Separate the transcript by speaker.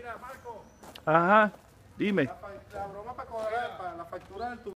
Speaker 1: Mira, Marco,
Speaker 2: Ajá, dime.
Speaker 1: la broma para cobrar, para la factura del tubo.